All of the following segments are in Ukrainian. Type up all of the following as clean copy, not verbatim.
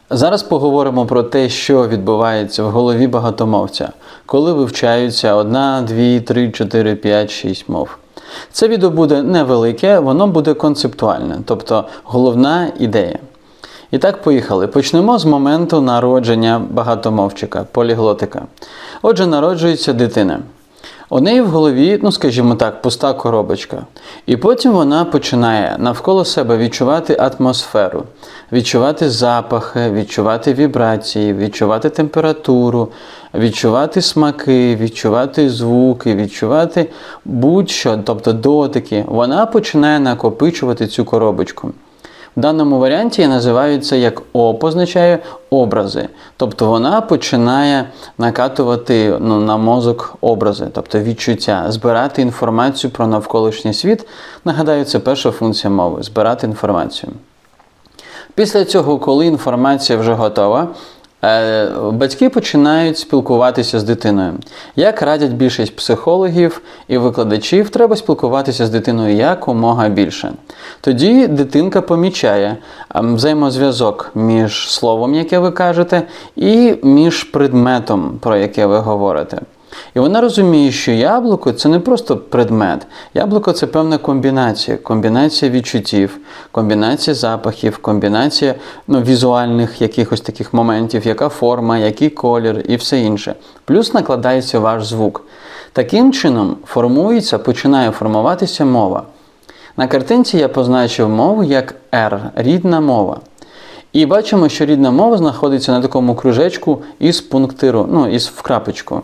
Зараз поговоримо про те, що відбувається в голові багатомовця, коли вивчаються 1, 2, 3, 4, 5, 6 мов. Це відео буде невелике, воно буде концептуальне, тобто головна ідея. І так, поїхали. Почнемо з моменту народження багатомовчика, поліглотика. Отже, народжується дитина. У неї в голові, скажімо так, пуста коробочка. І потім вона починає навколо себе відчувати атмосферу, відчувати запахи, відчувати вібрації, відчувати температуру, відчувати смаки, відчувати звуки, відчувати будь-що, тобто дотики. Вона починає накопичувати цю коробочку. В даному варіанті я називаю це як позначає образи. Тобто вона починає накатувати на мозок образи, тобто відчуття, збирати інформацію про навколишній світ. Нагадаю, це перша функція мови – збирати інформацію. Після цього, коли інформація вже готова, батьки починають спілкуватися з дитиною. Як радять більшість психологів і викладачів, треба спілкуватися з дитиною якомога більше. Тоді дитинка помічає взаємозв'язок між словом, яке ви кажете, і між предметом, про яке ви говорите. І вона розуміє, що яблуко – це не просто предмет. Яблуко – це певна комбінація відчуттів, комбінація запахів, комбінація візуальних якихось таких моментів, яка форма, який колір і все інше. Плюс накладається ваш звук. Таким чином починає формуватися мова. На картинці я позначив мову як R – рідна мова. І бачимо, що рідна мова знаходиться на такому кружечку із пунктиру, із в крапочку.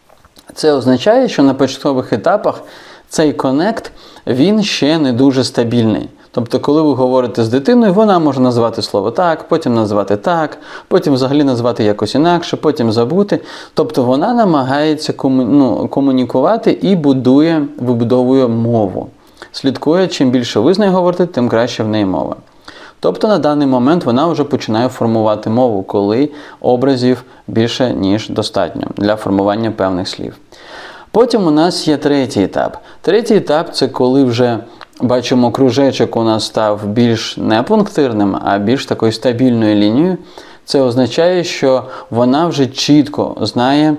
Це означає, що на початкових етапах цей конект, він ще не дуже стабільний. Тобто, коли ви говорите з дитиною, вона може назвати слово так, потім назвати так, потім взагалі назвати якось інакше, потім забути. Тобто, вона намагається комунікувати і вибудовує мову. Слідкує, чим більше ви з нею говорите, тим краще в неї мова. Тобто, на даний момент вона вже починає формувати мову, коли образів більше, ніж достатньо для формування певних слів. Потім у нас є третій етап. Третій етап – це коли вже, бачимо, кружечок у нас став більш не пунктирним, а більш такою стабільною лінією. Це означає, що вона вже чітко знає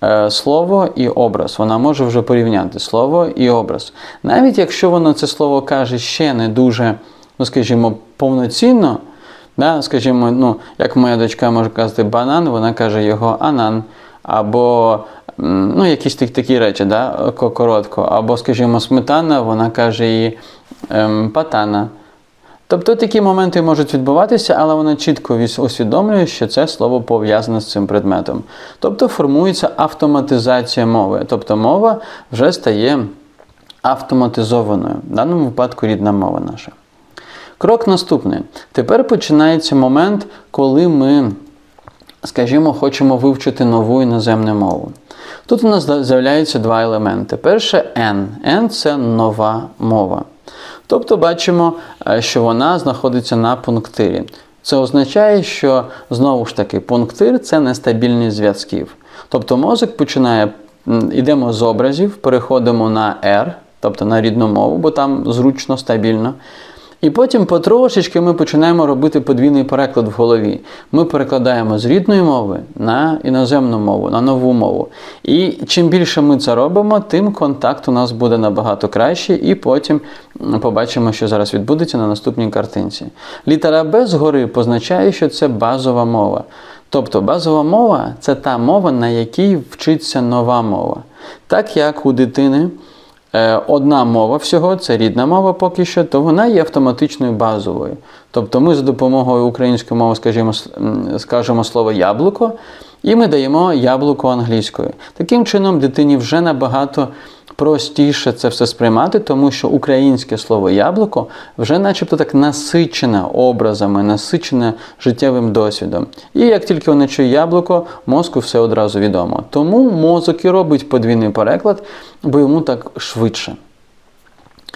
слово і образ. Вона може вже порівняти слово і образ. Навіть якщо вона це слово каже ще не дуже, скажімо, повноцінно, скажімо, як моя дочка може казати банан, вона каже його анан, або якісь такі речі, коротко, або, скажімо, сметана, вона каже її патана. Тобто такі моменти можуть відбуватися, але вона чітко усвідомлює, що це слово пов'язане з цим предметом. Тобто формується автоматизація мови, тобто мова вже стає автоматизованою, в даному випадку рідна мова наша. Крок наступний. Тепер починається момент, коли ми, скажімо, хочемо вивчити нову іноземну мову. Тут у нас з'являються два елементи. Перше – N. N – це нова мова. Тобто бачимо, що вона знаходиться на пунктирі. Це означає, що, знову ж таки, пунктир – це нестабільність зв'язків. Тобто мозок йдемо з образів, переходимо на R, тобто на рідну мову, бо там зручно, стабільно. І потім потрошечки ми починаємо робити подвійний переклад в голові. Ми перекладаємо з рідної мови на іноземну мову, на нову мову. І чим більше ми це робимо, тим контакт у нас буде набагато кращий, і потім побачимо, що зараз відбудеться на наступній картинці. Літера Б згори позначає, що це базова мова. Тобто базова мова – це та мова, на якій вчиться нова мова. Так як у дитини одна мова всього, це рідна мова поки що, то вона є автоматичною базовою. Тобто ми за допомогою української мови скажемо слово «яблуко», і ми даємо яблуко англійською. Таким чином дитині вже набагато простіше це все сприймати, тому що українське слово «яблуко» вже начебто так насичене образами, насичене життєвим досвідом. І як тільки вона чує яблуко, мозку все одразу відомо. Тому мозок і робить подвійний переклад, бо йому так швидше.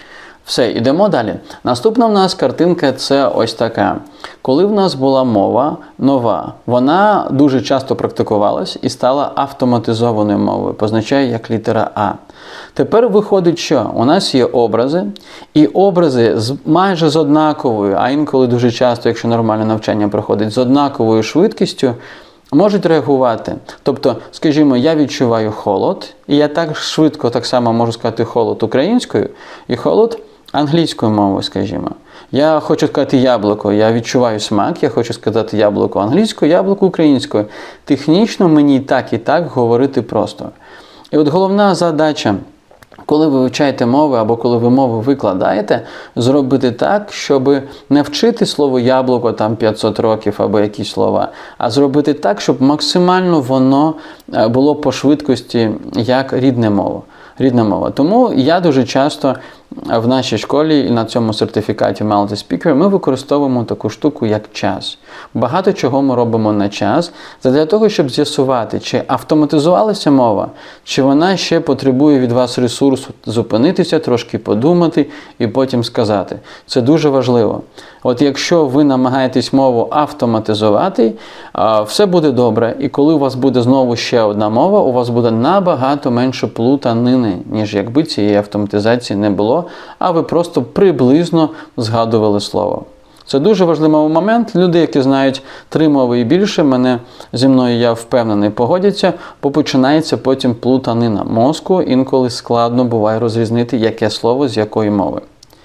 Все, йдемо далі. Наступна в нас картинка – це ось така. Коли в нас була мова нова, вона дуже часто практикувалась і стала автоматизованою мовою, позначає як літера А. Тепер виходить, що у нас є образи, і образи майже з однаковою, а інколи дуже часто, якщо нормальне навчання проходить, з однаковою швидкістю, можуть реагувати. Тобто, скажімо, я відчуваю холод, і я так швидко так само можу сказати холод українською і холод англійською мовою, скажімо. Я хочу сказати яблуко, я відчуваю смак, я хочу сказати яблуко англійською, яблуко українською. Технічно мені і так говорити просто. І от головна задача, коли ви вивчаєте мови або коли ви мову викладаєте, зробити так, щоб не вчити слово яблуко там 500 років або якісь слова, а зробити так, щоб максимально воно було по швидкості як рідна мова. Тому я дуже часто в нашій школі і на цьому сертифікаті Multi Speaker ми використовуємо таку штуку, як час. Багато чого ми робимо на час, для того, щоб з'ясувати, чи автоматизувалася мова, чи вона ще потребує від вас ресурсу зупинитися, трошки подумати і потім сказати. Це дуже важливо. От якщо ви намагаєтесь мову автоматизувати, все буде добре. І коли у вас буде знову ще одна мова, у вас буде набагато менше плутанини, ніж якби цієї автоматизації не було, а ви просто приблизно згадували слово. Це дуже важливий момент. Люди, які знають 3 мови і більше, зі мною, я впевнений, погодяться, бо починається потім плутанина мозку, інколи складно буває розрізнити, яке слово з якої мови.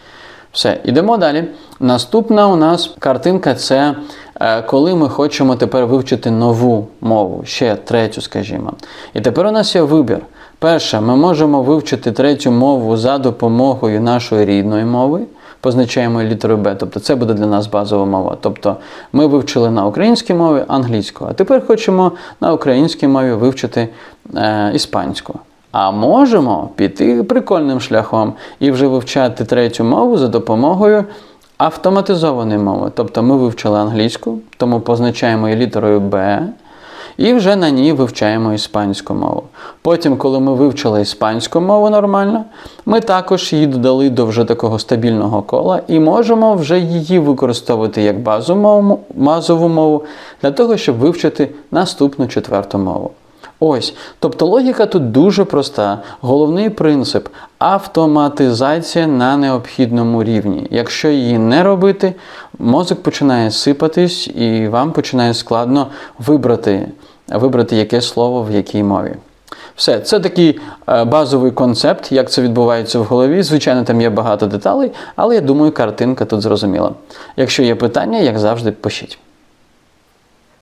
Все, йдемо далі. Наступна у нас картинка – це коли ми хочемо тепер вивчити нову мову, ще 3-ю, скажімо. І тепер у нас є вибір. Перше, ми можемо вивчити 3-ю мову за допомогою нашої рідної мови, позначаємо літерою Б, тобто це буде для нас базова мова. Тобто ми вивчили на українській мові англійську, а тепер хочемо на українській мові вивчити іспанську. А можемо піти прикольним шляхом і вже вивчати 3-ю мову за допомогою автоматизованої мови. Тобто ми вивчили англійську, тому позначаємо її літерою Б, і вже на ній вивчаємо іспанську мову. Потім, коли ми вивчили іспанську мову нормально, ми також її додали до вже такого стабільного кола і можемо вже її використовувати як базову мову для того, щоб вивчити наступну 4-ту мову. Ось, тобто логіка тут дуже проста. Головний принцип – автоматизація на необхідному рівні. Якщо її не робити, мозок починає сипатись і вам починає складно вибрати яке слово в якій мові. Все, це такий базовий концепт, як це відбувається в голові. Звичайно, там є багато деталей, але я думаю, картинка тут зрозуміла. Якщо є питання, як завжди, пишіть.